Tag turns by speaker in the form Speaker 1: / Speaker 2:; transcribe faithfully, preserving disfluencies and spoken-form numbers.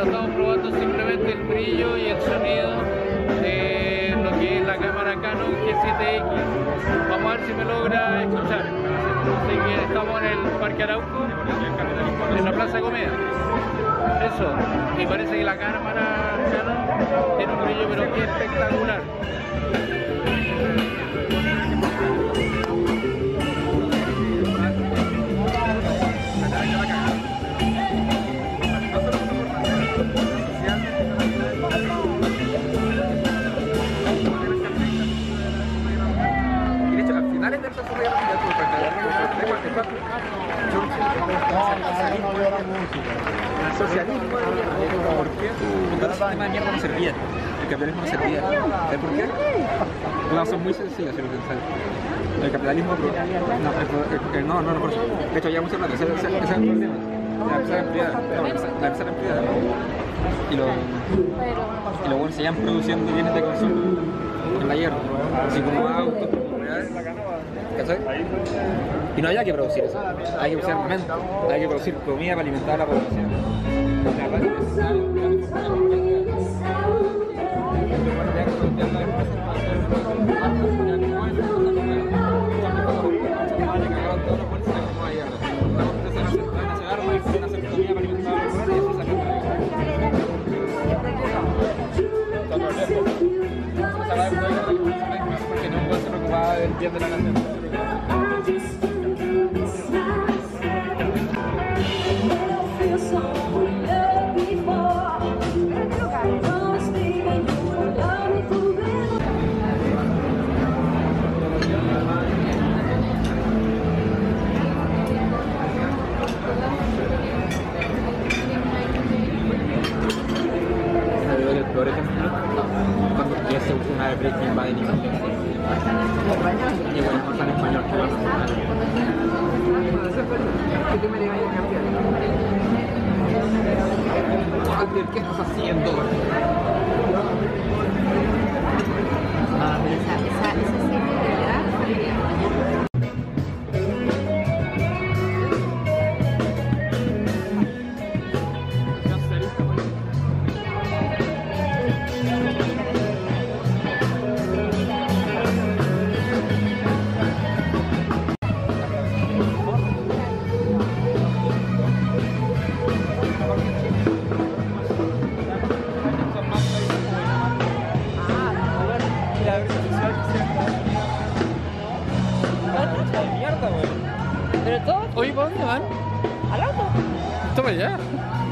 Speaker 1: estamos probando simplemente el brillo y el sonido de lo que es la cámara Canon G siete X. Vamos a ver si me logra escuchar. Así que estamos en el Parque Arauco, en la Plaza Comeda. Eso, y parece que la cámara Canon tiene un brillo pero que espectacular.
Speaker 2: El socialismo, ¿por qué? Porque el sistema de mierda no servía. El capitalismo no servía. ¿Sabes por qué? No, son muy sencillas, si lo pensáis. El capitalismo, no, no, no, no, por eso. De hecho, ya mucha plata, ese es el problema. La empresa empleada, la empresa empleada. Y los y los buenos seguían produciendo bienes de consumo en la hierba, así como autos, propiedades. ¿Cachai? Y no había que producir eso, hay que producir armamento, hay que producir comida para alimentar a la población. La verdad es porque no puede ser preocupada del bien de la nación. Por ejemplo, cuando ya se usa una de Breaking Bad en inglés y bueno, no está en español, que va a ¿qué me le vaya a cambiar? Walter, ¿qué estás haciendo?
Speaker 3: Ah, pero esa, esa, esa serie de verdad.
Speaker 1: Oye, ¿para dónde van?
Speaker 3: Al auto.
Speaker 1: Toma ya.